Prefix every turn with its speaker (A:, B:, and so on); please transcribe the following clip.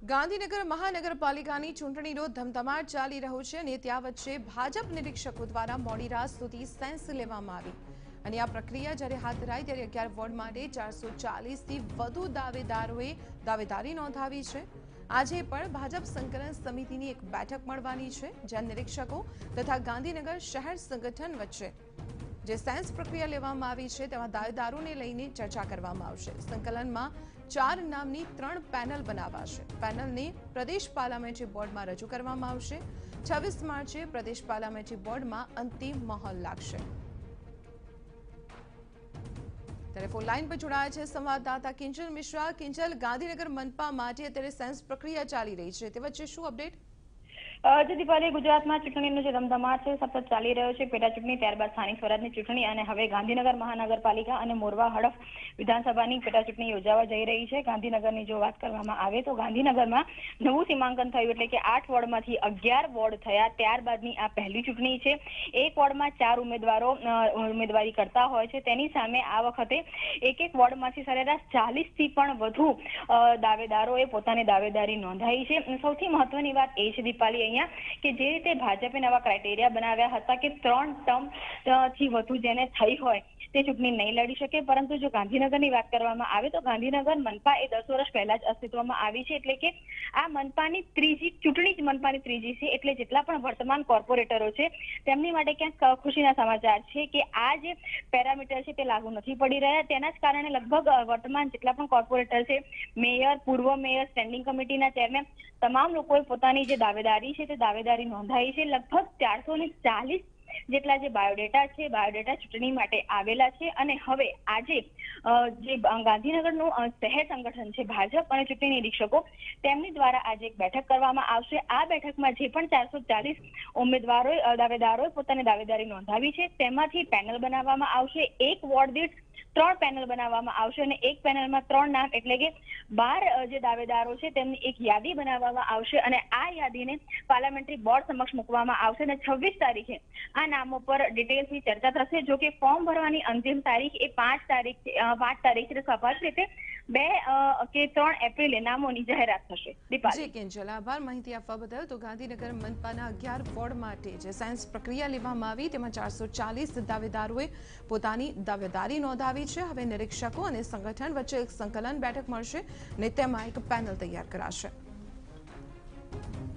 A: ગાંધીનગર મહાનગરપાલિકાની ચૂંટણીનો ધમધમાટ ચાલી રહ્યો છે અને ત્યાં વચ્ચે ભાજપ નિરીક્ષકો દ્વારા મોડી રાત સુધી સેન્સ લેવામાં આવી અને આ પ્રક્રિયા જ્યારે હાથ ધરાઈ ત્યારે 11 વોર્ડ માટે 440 થી વધુ દાવેદારોએ દાવેદારી નોંધાવી છે। આજે પણ ભાજપ સંકલન સમિતિની એક બેઠક મળવાની છે જ્યાં નિરીક્ષકો તથા ગાંધીનગર શહેર સંગઠન વચ્ચે જે સેન્સ પ્રક્રિયા લેવામાં આવી છે તેમાં દાવેદારોને લઈને ચર્ચા કરવામાં આવશે। સંકલનમાં 4 નામની 3 પેનલ બનાવાશે। પેનલને પ્રદેશ પાર્લામેન્ટરી બોર્ડમાં રજૂ કરવામાં આવશે। 26 માર્ચે પ્રદેશ પાર્લામેન્ટરી બોર્ડમાં અંતિમ મહોર લાગશે। ત્યારે ફોન લાઈન પર જોડાયા છે સંવાદદાતા કિંજલ મિશ્રા। કિંજલ, ગાંધીનગર મનપા માટે અત્યારે સેન્સ પ્રક્રિયા ચાલી રહી છે, તે વચ્ચે શું અપડેટ?
B: દીપાલી, ગુજરાતમાં ચૂંટણીનો જે ધમધમાટ છે સતત ચાલી રહ્યો છે। પેટા ચૂંટણી, ત્યારબાદ સ્થાનિક સ્વરાજની ચૂંટણી અને હવે ગાંધીનગર મહાનગરપાલિકા અને મોરવા હડફ વિધાનસભાની પેટા ચૂંટણી યોજાવા જઈ રહી છે। ગાંધીનગરની જો વાત કરવામાં આવે તો ગાંધીનગરમાં નવું સીમાંકન થયું, એટલે કે 8 વોર્ડમાંથી 11 વોર્ડ થયા। ત્યારબાદની આ પહેલી ચૂંટણી છે। એક વોર્ડમાં 4 ઉમેદવારો ઉમેદવારી કરતા હોય છે, તેની સામે આ વખતે એક વોર્ડમાંથી સરેરાશ 40 થી પણ વધુ દાવેદારોએ પોતાની દાવેદારી નોંધાવી છે। સૌથી મહત્વની વાત એ છે દીપાલી કે જે રીતે ભાજપે નવા ક્રાઇટેરિયા બનાવ્યા હતા કે 3 ટર્મ થી વધુ જેને થઈ હોય તે ચૂંટણી નહીં લડી શકે, પરંતુ જો ગાંધીનગરની વાત કરવામાં આવે તો ગાંધીનગર મનપા એ 10 વર્ષ પહેલા જ અસ્તિત્વમાં આવી છે, એટલે કે આ મનપાની ત્રીજી ચૂંટણી જ મનપાની ત્રીજી છે। એટલે જેટલા પણ વર્તમાન કોર્પોરેટરો છે તેમની માટે ક્યાંક ખુશીના સમાચાર છે કે આ જે પેરામીટર છે તે લાગુ નથી પડી રહ્યા। તેના જ કારણે લગભગ વર્તમાન જેટલા પણ કોર્પોરેટર છે, મેયર, પૂર્વ મેયર, સ્ટેન્ડિંગ કમિટીના ચેરમેન, તમામ લોકોએ પોતાની જે દાવેદારી છે તે દાવેદારી નોંધાવી છે। લગભગ 440 જેટલા જે બાયોડેટા છે, બાયોડેટા ચૂંટણી માટે આવેલા છે અને હવે આજે જે ગાંધીનગરનું શહેર સંગઠન છે ભાજપ અને ચૂંટણી નિરીક્ષકો તેમની દ્વારા આજે એક બેઠક કરવામાં આવશે। આ બેઠકમાં જે પણ 440 ઉમેદવારોએ દાવેદારોએ પોતાની દાવેદારી નોંધાવી છે તેમાંથી પેનલ બનાવવામાં આવશે। એક વોર્ડ દીઠ 3 પેનલ બનાવવામાં આવશે અને એક પેનલમાં 3 નામ, એટલે કે 12 જે દાવેદારો છે તેમની એક યાદી બનાવવામાં આવશે અને આ યાદીને પાર્લામેન્ટરી બોર્ડ સમક્ષ મૂકવામાં આવશે અને 26 તારીખે આ નામો પર ડિટેલ્સની ચર્ચા થશે। જો કે ફોર્મ ભરવાની અંતિમ તારીખ એ 5 તારીખ છે। સ્વાભાવિક રીતે 2 કે 3 એપ્રિલે નામોની જાહેરાત થશે।
A: જી કિંજલ, આભાર માહિતી આપવા બદલ। તો ગાંધીનગર મનપાના 11 વોર્ડ માટે જે સાયન્સ પ્રક્રિયા લેવામાં આવી તેમાં 440 દાવેદારોએ પોતાની દાવેદારી નોંધાવી છે। હવે નિરીક્ષકો અને સંગઠન વચ્ચે એક સંકલન બેઠક મળશે અને તેમાં એક પેનલ તૈયાર કરાશે।